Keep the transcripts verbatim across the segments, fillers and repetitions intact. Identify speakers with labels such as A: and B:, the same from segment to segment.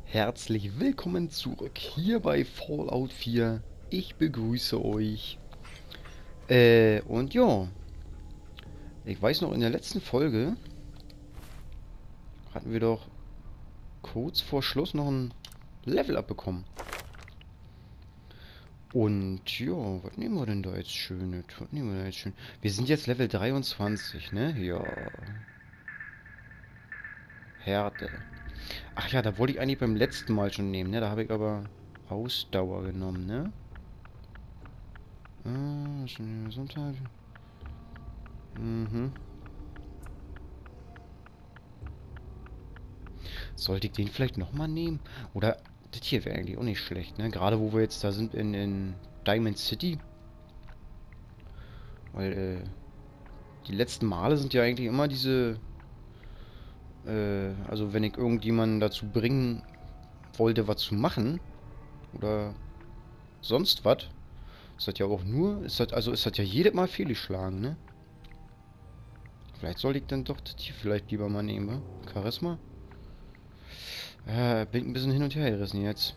A: Herzlich willkommen zurück hier bei Fallout vier. Ich begrüße euch. Äh, und ja, ich weiß noch, in der letzten Folge hatten wir doch kurz vor Schluss noch ein Level-Up bekommen. Und ja, was nehmen wir denn da jetzt Schönes? Was nehmen wir da jetzt schön? Wir sind jetzt Level dreiundzwanzig, ne? Ja. Härte. Ach ja, da wollte ich eigentlich beim letzten Mal schon nehmen, ne? Da habe ich aber Ausdauer genommen, ne? Ah, schon Gesundheit. Mhm. Sollte ich den vielleicht nochmal nehmen? Oder, das hier wäre eigentlich auch nicht schlecht, ne? Gerade wo wir jetzt da sind in, in Diamond City. Weil, äh, die letzten Male sind ja eigentlich immer diese, äh, also wenn ich irgendjemanden dazu bringen wollte, was zu machen, oder sonst was, ist das ja auch nur, ist das, also ist das ja jedes Mal fehlgeschlagen, ne? Vielleicht sollte ich dann doch das hier vielleicht lieber mal nehmen, wa? Charisma? Äh, bin ein bisschen hin und her gerissen jetzt.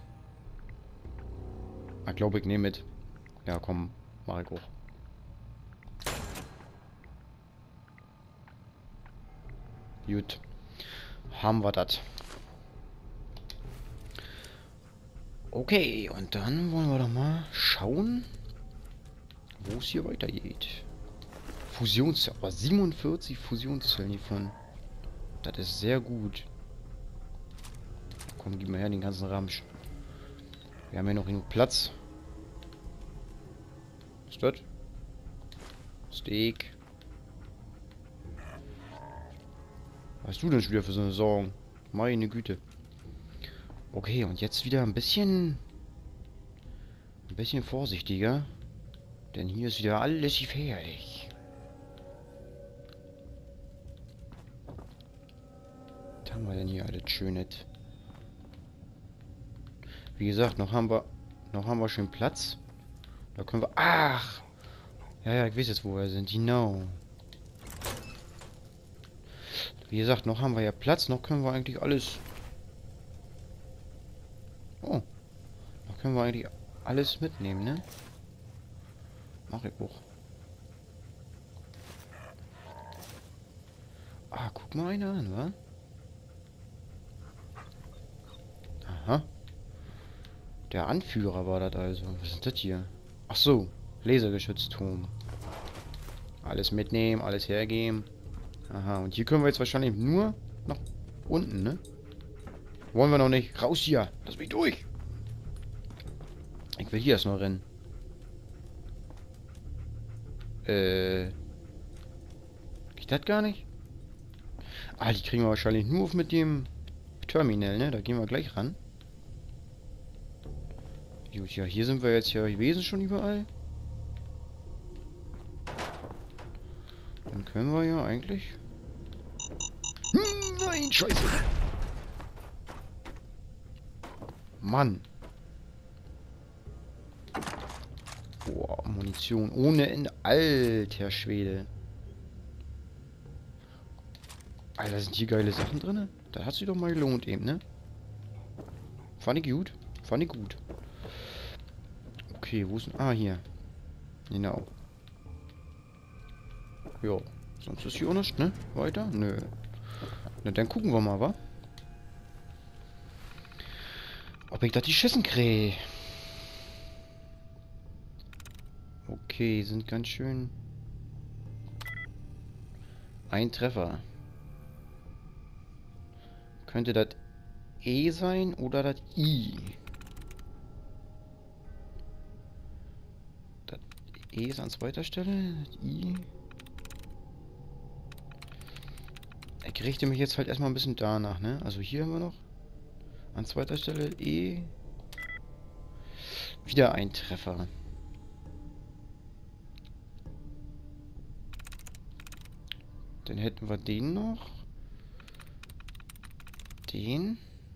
A: Ah, glaube ich, nehme mit. Ja, komm, mach ich auch. Gut. Haben wir das. Okay, und dann wollen wir doch mal schauen, wo es hier weitergeht. Fusionszellen, aber siebenundvierzig Fusionszellen hiervon. Das ist sehr gut. Komm, gib mal her den ganzen Ramsch. Wir haben ja noch genug Platz. Was ist das? Steak. Was hast du denn schon wieder für so eine Sorgen? Meine Güte. Okay, und jetzt wieder ein bisschen... Ein bisschen vorsichtiger. Denn hier ist wieder alles gefährlich. Was haben wir denn hier alles Schönes? Wie gesagt, noch haben wir... Noch haben wir schön Platz. Da können wir... Ach! Ja, ja, ich weiß jetzt, wo wir sind. Genau. Wie gesagt, noch haben wir ja Platz. Noch können wir eigentlich alles... Oh. Noch können wir eigentlich alles mitnehmen, ne? Mach ich auch. Ah, guck mal einer an, wa? Aha. Der Anführer war das also. Was ist das hier? Ach so. Lasergeschützturm. Alles mitnehmen, alles hergeben. Aha, und hier können wir jetzt wahrscheinlich nur nach unten, ne? Wollen wir noch nicht. Raus hier. Lass mich durch. Ich will hier erst noch rennen. Äh. Geht das gar nicht? Ah, die kriegen wir wahrscheinlich nur auf mit dem Terminal, ne? Da gehen wir gleich ran. Gut, ja, hier sind wir jetzt ja gewesen schon überall. Dann können wir ja eigentlich... Hm, nein, scheiße. Mann. Boah, Munition ohne Ende. Alter Schwede. Alter, sind hier geile Sachen drin? Da hat sich doch mal gelohnt eben, ne? Fand ich gut. Fand ich gut. Okay, wo ist denn... Ah, hier. Genau. Ja. Sonst ist hier auch nichts, ne? Weiter? Nö. Na, dann gucken wir mal, wa? Ob ich da die Schissen kriege. Okay, sind ganz schön... Ein Treffer. Könnte das E sein oder das I? Das E ist an zweiter Stelle. Das I. Ich richte mich jetzt halt erstmal ein bisschen danach, ne? Also hier haben wir noch an zweiter Stelle E. Wieder ein Treffer. Dann hätten wir den noch. Den.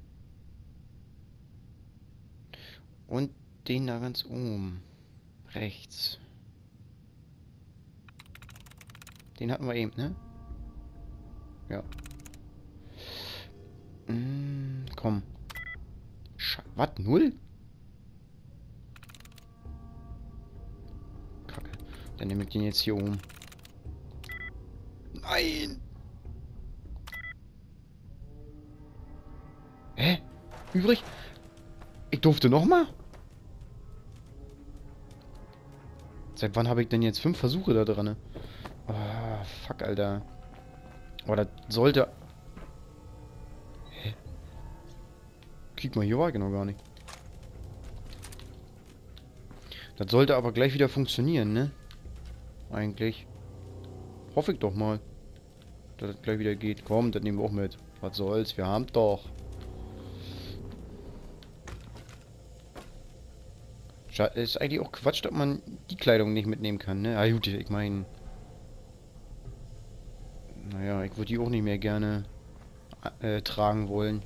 A: Und den da ganz oben. Rechts. Den hatten wir eben, ne? Ja. Mm, komm. Was? Null? Kacke. Dann nehme ich den jetzt hier um. Nein! Hä? Übrig? Ich durfte nochmal? Seit wann habe ich denn jetzt fünf Versuche da dran? Ah, fuck, Alter. Aber das sollte... Hä? Guck mal, hier war ich noch gar nicht. Das sollte aber gleich wieder funktionieren, ne? Eigentlich. Hoffe ich doch mal. Dass das gleich wieder geht. Komm, das nehmen wir auch mit. Was soll's, wir haben doch. Ist eigentlich auch Quatsch, dass man die Kleidung nicht mitnehmen kann, ne? Ah gut, ich meine... Naja, ich würde die auch nicht mehr gerne äh, tragen wollen.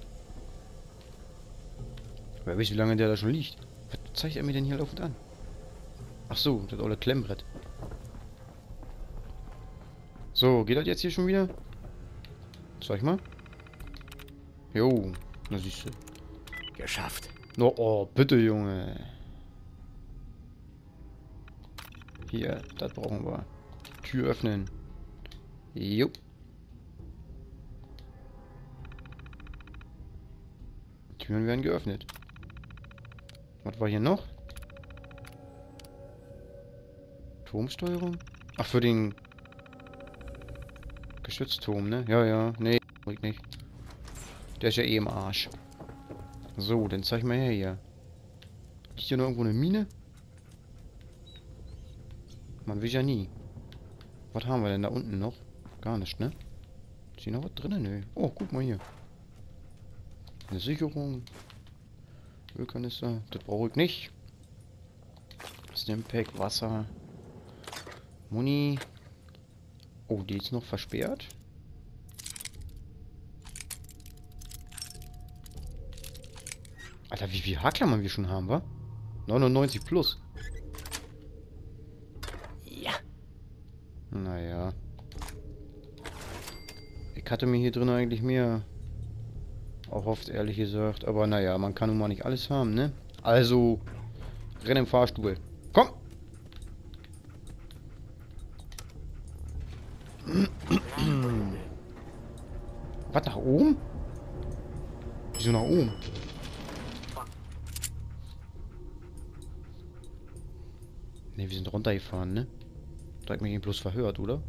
A: Wer weiß, wie lange der da schon liegt. Was zeigt er mir denn hier laufend an? Ach so, das olle Klemmbrett. So, geht das jetzt hier schon wieder? Zeig mal. Jo, na siehst du.
B: Geschafft.
A: No, oh, bitte, Junge. Hier, das brauchen wir. Tür öffnen. Jo. Türen werden geöffnet. Was war hier noch? Turmsteuerung? Ach, für den Geschützturm, ne? Ja, ja. Nee, ich nicht. Der ist ja eh im Arsch. So, dann zeig mal her hier. Liegt hier noch irgendwo eine Mine? Man will ja nie. Was haben wir denn da unten noch? Gar nicht, ne? Ist hier noch was drin? Nö. Oh, guck mal hier. Eine Sicherung. Ölkanister. Das brauche ich nicht. Stimpack, Wasser. Muni. Oh, die ist noch versperrt. Alter, wie viel Haarklammern wir schon haben, wa? neunundneunzig plus.
B: Ja.
A: Naja. Ich hatte mir hier drin eigentlich mehr erhofft, ehrlich gesagt. Aber naja, man kann nun mal nicht alles haben, ne? Also, renn im Fahrstuhl. Komm! Was, nach oben? Wieso nach oben? Ne, wir sind runtergefahren, ne? Da hat mich ihn bloß verhört, oder?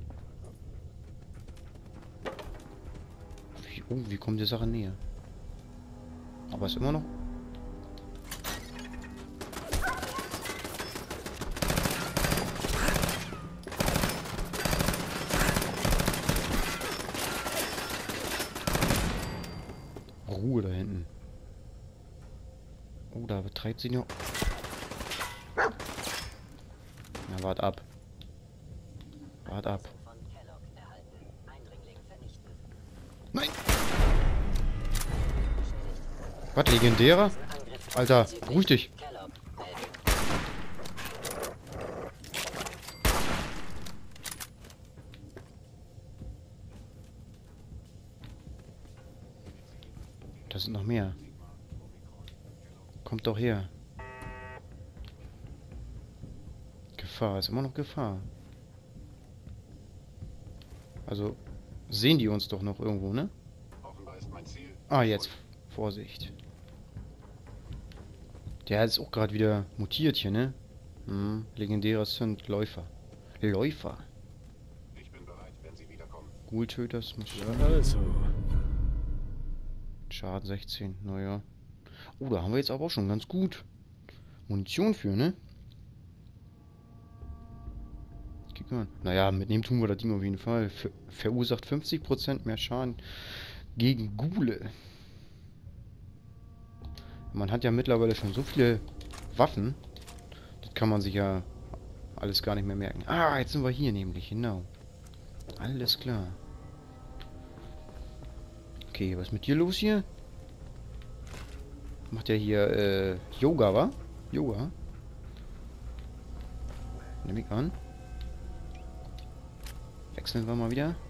A: Wie, oh, wie kommt die Sache näher? Aber ist immer noch... Ruhe da hinten. Oh, da betreibt sie noch... Na, wart ab. Wart ab. Nein! Was, legendärer? Alter, ruhig dich. Da sind noch mehr. Kommt doch her. Gefahr, ist immer noch Gefahr. Also, sehen die uns doch noch irgendwo, ne? Ah, jetzt. Vorsicht. Der ist auch gerade wieder mutiert hier, ne? Hm, legendärer Sünd, Läufer. Läufer.
C: Ich bin bereit, wenn Sie wiederkommen.
A: Ghoul-Töters muss ich...
B: Ja, also.
A: Schaden sechzehn, naja. Oh, da haben wir jetzt aber auch schon ganz gut Munition für, ne? Guck mal. Naja, mitnehmen tun wir das Ding auf jeden Fall. Ver verursacht fünfzig Prozent mehr Schaden gegen Ghule. Man hat ja mittlerweile schon so viele Waffen. Das kann man sich ja alles gar nicht mehr merken. Ah, jetzt sind wir hier nämlich, genau. Alles klar. Okay, was ist mit dir los hier? Macht ja hier äh, Yoga, wa? Yoga. Nehme ich an. Wechseln wir mal wieder.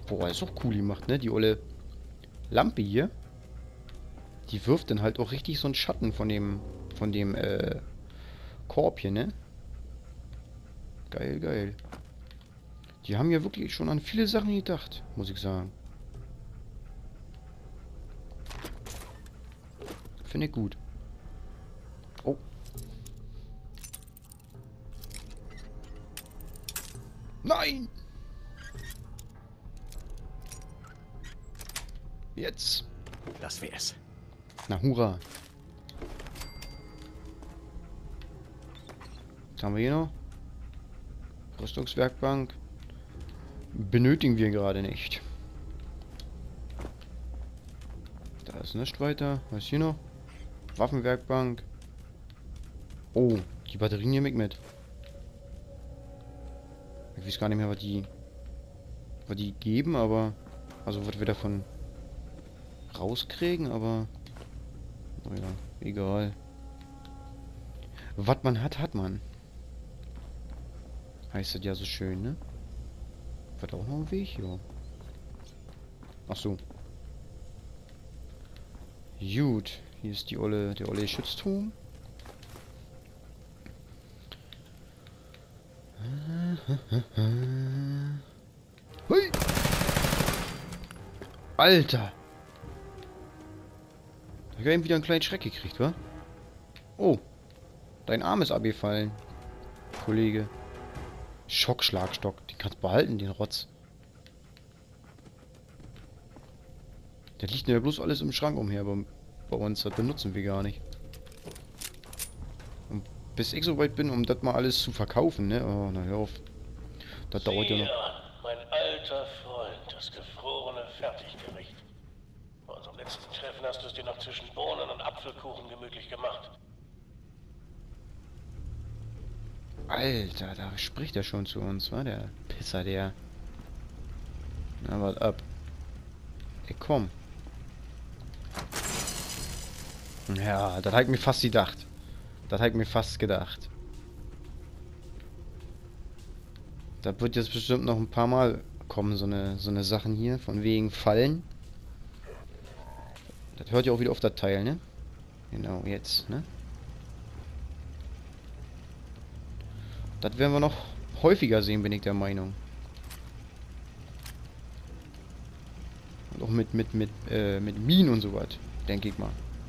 A: Boah, ist auch cool gemacht, ne? Die olle Lampe hier. Die wirft dann halt auch richtig so einen Schatten von dem, von dem, äh, Korb hier, ne? Geil, geil. Die haben ja wirklich schon an viele Sachen gedacht, muss ich sagen. Finde ich gut. Oh. Nein! Jetzt.
B: Das wär's.
A: Na, hurra. Was haben wir hier noch? Rüstungswerkbank. Benötigen wir gerade nicht. Da ist nichts weiter. Was ist hier noch? Waffenwerkbank. Oh, die Batterien nehme ich mit. Ich weiß gar nicht mehr, was die, was die geben, aber... Also, was wir davon rauskriegen, aber... Naja, egal. Was man hat, hat man. Heißt das ja so schön, ne? Wird auch noch ein Weg, ja. Ach so. Gut. Hier ist die olle, der olle Schützturm. Hui! Alter! Ich habe eben wieder einen kleinen Schreck gekriegt, wa? Oh. Dein Arm ist abgefallen. Kollege. Schockschlagstock. Den kannst du behalten, den Rotz. Der liegt ja bloß alles im Schrank umher bei, bei uns. Das benutzen wir gar nicht. Und bis ich so weit bin, um das mal alles zu verkaufen, ne? Oh, na hör auf. Das dauert ja noch.
D: Mein alter Freund, das gefrorene Fertiggericht. Bei unserem letzten Treffen hast du es dir noch zwischen Bohnen und Apfelkuchen gemütlich gemacht.
A: Alter, da spricht er schon zu uns, wa? Der Pisser, der. Na, wart ab. Ey, komm. Ja, das hat mir fast gedacht. Das hat mir fast gedacht. Das wird jetzt bestimmt noch ein paar Mal kommen, so eine, so eine Sachen hier, von wegen Fallen. Das hört ja auch wieder auf das Teil, ne? Genau, jetzt, ne? Das werden wir noch häufiger sehen, bin ich der Meinung. Und auch mit, mit, mit, äh, mit Minen und sowas, denke ich mal.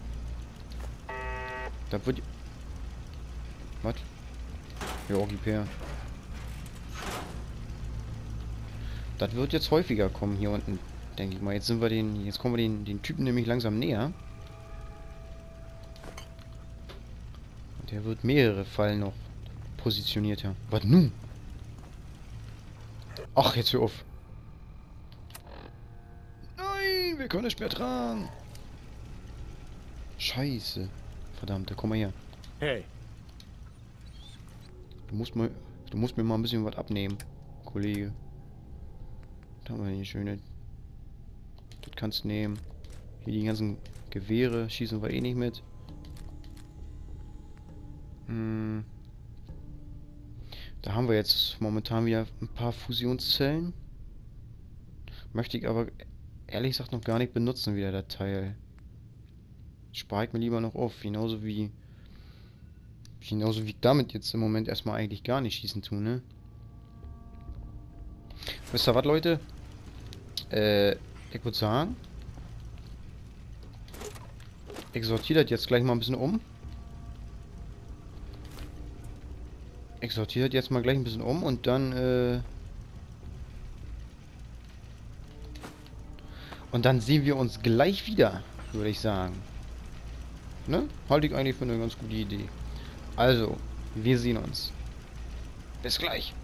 A: Da wird... Was? Ja, gib her. Das wird jetzt häufiger kommen hier unten, denke ich mal. Jetzt sind wir den... Jetzt kommen wir den, den Typen nämlich langsam näher. Und der wird mehrere Fallen noch positioniert, ja. Was nun? Ach, jetzt hör auf. Nein, wir können nicht mehr dran. Scheiße. Verdammt, komm mal her.
B: Hey.
A: Du musst mal, du musst mir mal ein bisschen was abnehmen, Kollege. Da haben wir hier schöne. Das kannst du nehmen. Hier die ganzen Gewehre schießen wir eh nicht mit. Hm. Da haben wir jetzt momentan wieder ein paar Fusionszellen. Möchte ich aber ehrlich gesagt noch gar nicht benutzen wieder, das Teil. Spare ich mir lieber noch auf. Genauso wie... Genauso wie ich damit jetzt im Moment erstmal eigentlich gar nicht schießen tue, ne? Wisst ihr was, Leute? Äh, ich würde sagen... Ich sortiere das jetzt gleich mal ein bisschen um. Ich sortiere das jetzt mal gleich ein bisschen um und dann, äh... Und dann sehen wir uns gleich wieder, würde ich sagen. Ne? Halte ich eigentlich für eine ganz gute Idee. Also, wir sehen uns. Bis gleich.